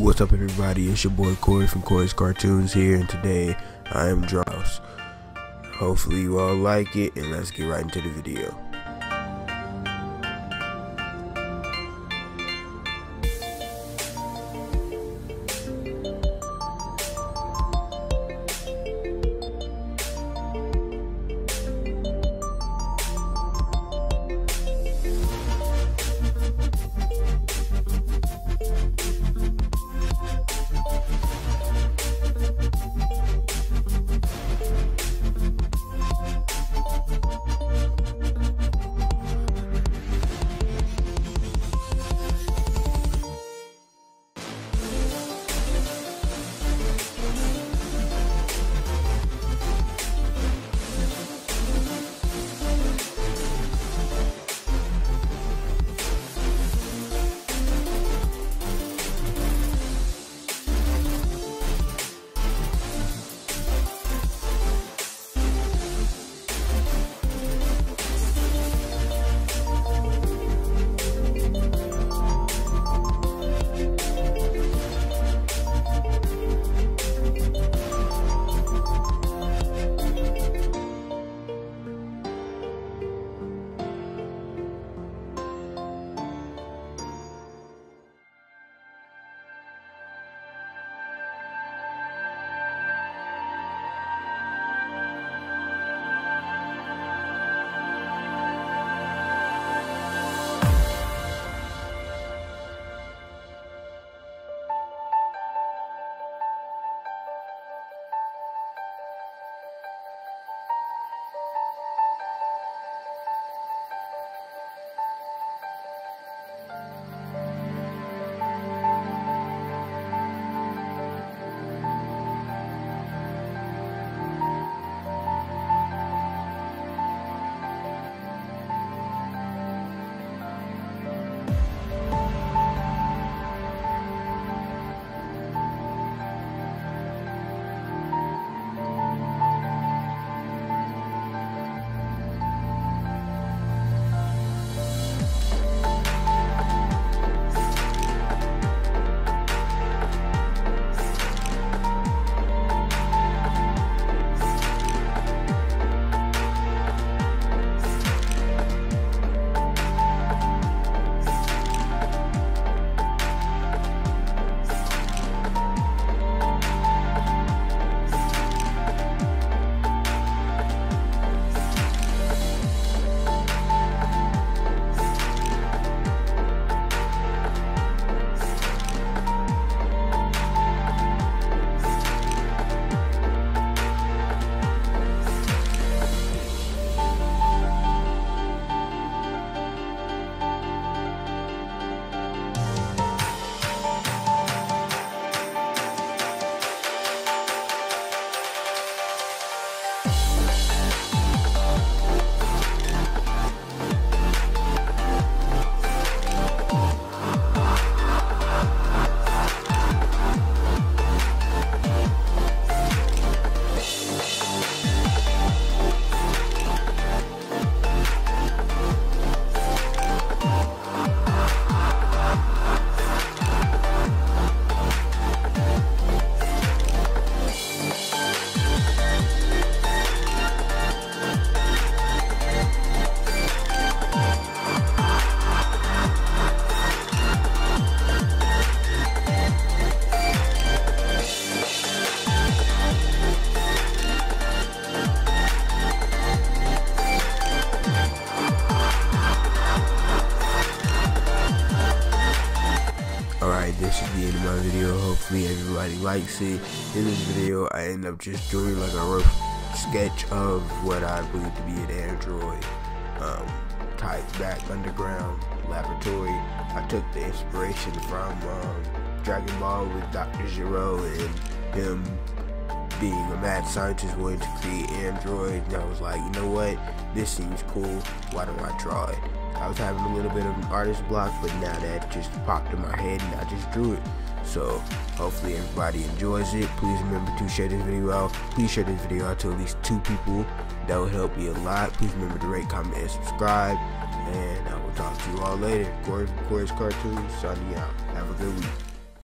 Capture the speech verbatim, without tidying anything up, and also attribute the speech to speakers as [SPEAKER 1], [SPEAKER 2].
[SPEAKER 1] What's up, everybody? It's your boy Cory from Cory's Cartoons here, and today I am Dross. Hopefully you all like it, and let's get right into the video. Alright, this is the end of my video. Hopefully everybody likes it. In this video, I end up just doing like a rough sketch of what I believe to be an android um, type back underground laboratory. I took the inspiration from um, Dragon Ball with Doctor Gero and him being a mad scientist wanting to create androids. And I was like, you know what? This seems cool. Why don't I draw it? I was having a little bit of an artist block, but now that just popped in my head and I just drew it. So hopefully everybody enjoys it. Please remember to share this video out. Please share this video out to at least two people. That would help me a lot. Please remember to rate, comment, and subscribe. And I will talk to you all later. Cory from Cory's Cartoons signing out. Have a good week.